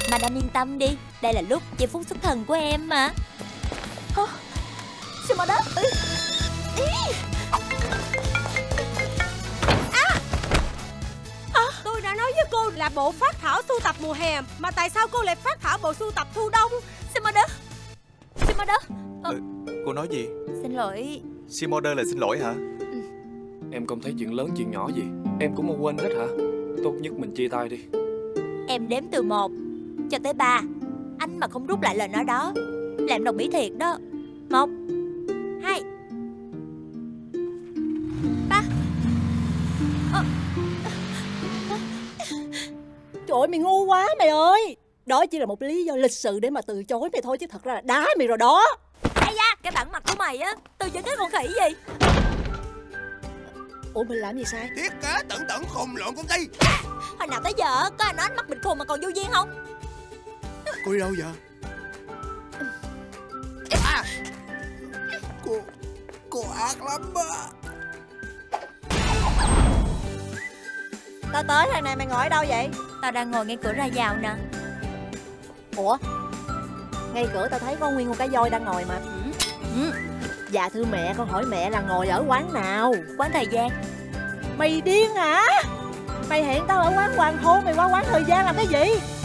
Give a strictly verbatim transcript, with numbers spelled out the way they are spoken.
Madame yên tâm đi, đây là lúc giây phút xuất thần của em mà. Hả? Shimada. Tôi đã nói với cô là bộ phát thảo sưu tập mùa hè, mà tại sao cô lại phát thảo bộ sưu tập thu đông? Shimada. Shimada. ờ, Cô nói gì? Xin lỗi. Shimada là xin lỗi hả? Ừ. Em không thấy chuyện lớn chuyện nhỏ gì, em cũng không quên hết hả? Tốt nhất mình chia tay đi. Em đếm từ một cho tới ba. Anh mà không rút lại lời nói đó là em đồng ý thiệt đó. Một, hai, ba. Ờ. Trời ơi, mày ngu quá mày ơi. Đó chỉ là một lý do lịch sự để mà từ chối mày thôi, chứ thật ra là đá mày rồi đó. Ây da, cái bản mặt của mày á, từ chối cái con khỉ gì. Ủa mình làm gì sai? Thiết kế tận tận khùng lộn công ty. Hồi nào tới giờ có ai nói ánh mắt bình khùng mà còn vô duyên không? Cô đi đâu vậy? À, cô cô ác lắm á. Tao tới rồi nè, mày ngồi ở đâu vậy? Tao đang ngồi ngay cửa ra vào nè. Ủa, ngay cửa tao thấy có nguyên một cái voi đang ngồi mà. Ừ. Ừ. Dạ thưa mẹ, con hỏi mẹ là ngồi ở quán nào? Quán Thời Gian. Mày điên hả? Mày hẹn tao ở quán Hoàng Hôn, mày qua quán Thời Gian làm cái gì?